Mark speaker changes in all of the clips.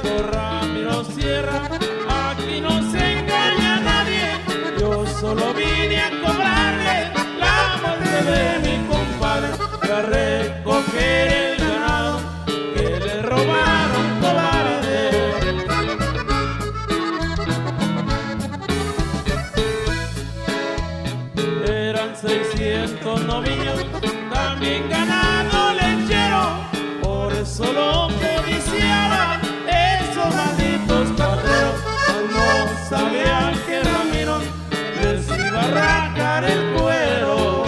Speaker 1: Maldito Ramiro Sierra, aquí no se engaña a nadie. Yo solo vine a cobrarle la muerte de mi compadre y a recoger el ganado que le robaron cobarde. Eran 600 novillos, también ganado lechero, por eso lo codiciaban esos malditos cuadreros. No sabían que Ramiro les iba a arrancar el cuero.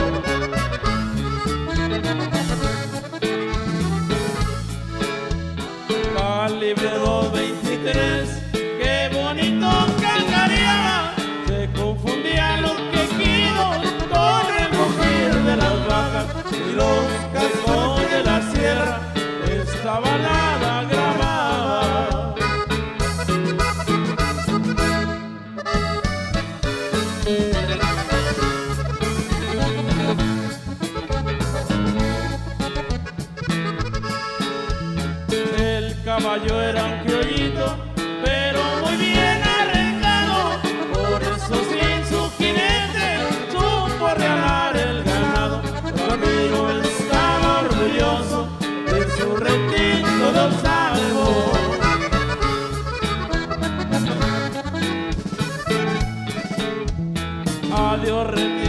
Speaker 1: Calibre 223, qué bonito cacareaba, se confundían los quejidos con el rugir de las vacas y los cascos de la sierra. Esta balada grababa. El caballo era un criollito, pero muy bien arreglado, por eso sin su jinete supo arrear el ganado. Ramiro estaba orgulloso de su retinto dos algo. Adiós, retiro.